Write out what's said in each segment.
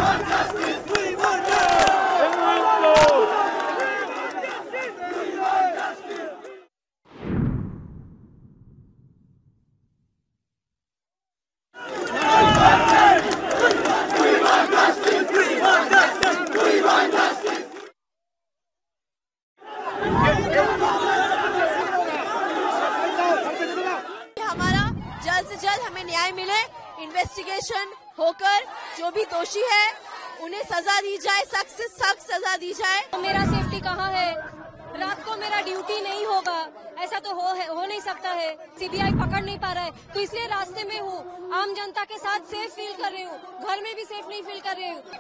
जल्द से जल्द हमें न्याय मिले, इन्वेस्टिगेशन होकर जो भी दोषी है उन्हें सजा दी जाए, सख्त से सख्त सजा दी जाए। तो मेरा सेफ्टी कहाँ है? रात को मेरा ड्यूटी नहीं होगा, ऐसा तो हो नहीं सकता है। सीबीआई पकड़ नहीं पा रहा है, तो इसलिए रास्ते में हूँ। आम जनता के साथ सेफ फील कर रही हूँ, घर में भी सेफ नहीं फील कर रही हूँ।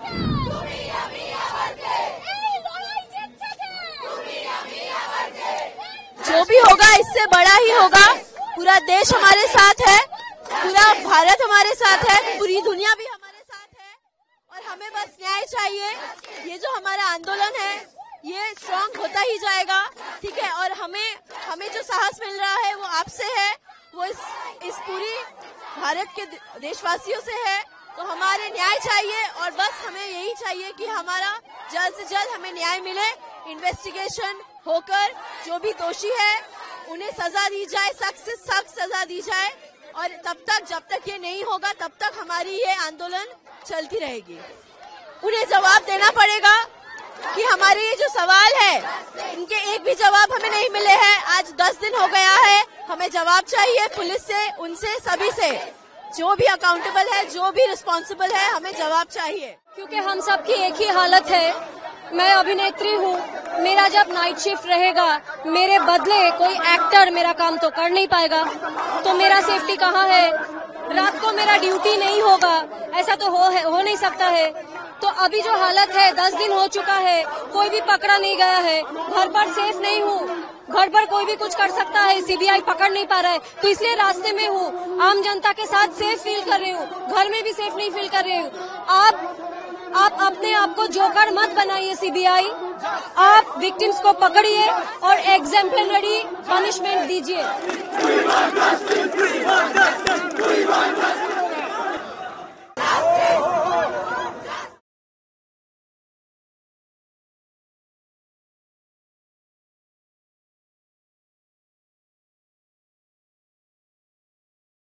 जो भी होगा इससे बड़ा ही होगा। पूरा देश हमारे साथ है, पूरा भारत हमारे साथ है, पूरी दुनिया भी हमारे साथ है और हमें बस न्याय चाहिए। ये जो हमारा आंदोलन है ये स्ट्रांग होता ही जाएगा, ठीक है। और हमें जो साहस मिल रहा है वो आपसे है, वो इस पूरी भारत के देशवासियों से है। तो हमारे न्याय चाहिए और बस हमें यही चाहिए कि हमारा जल्द से जल्द हमें न्याय मिले, इन्वेस्टिगेशन होकर जो भी दोषी है उन्हें सजा दी जाए, सख्त से सख्त सजा दी जाए। और जब तक ये नहीं होगा तब तक हमारी ये आंदोलन चलती रहेगी। उन्हें जवाब देना पड़ेगा कि हमारे ये जो सवाल है इनके एक भी जवाब हमें नहीं मिले हैं। आज 10 दिन हो गया है, हमें जवाब चाहिए पुलिस से, उनसे, सभी से। जो भी अकाउंटेबल है, जो भी रिस्पॉन्सिबल है, हमें जवाब चाहिए। क्योंकि हम सबकी एक ही हालत है। मैं अभिनेत्री हूँ, मेरा जब नाइट शिफ्ट रहेगा, मेरे बदले कोई एक्टर मेरा काम तो कर नहीं पाएगा, तो मेरा सेफ्टी कहाँ है? रात को मेरा ड्यूटी नहीं होगा, ऐसा तो हो नहीं सकता है। तो अभी जो हालत है, 10 दिन हो चुका है, कोई भी पकड़ा नहीं गया है, घर पर सेफ नहीं हूँ। घर पर कोई भी कुछ कर सकता है, सीबीआई पकड़ नहीं पा रहा है, तो इसलिए रास्ते में हूँ। आम जनता के साथ सेफ फील कर रही हूँ, घर में भी सेफ नहीं फील कर रही हूँ। आप अपने आप को जोकर मत बनाइए सीबीआई, आप विक्टिम्स को पकड़िए और एग्जेम्पलरी पनिशमेंट दीजिए।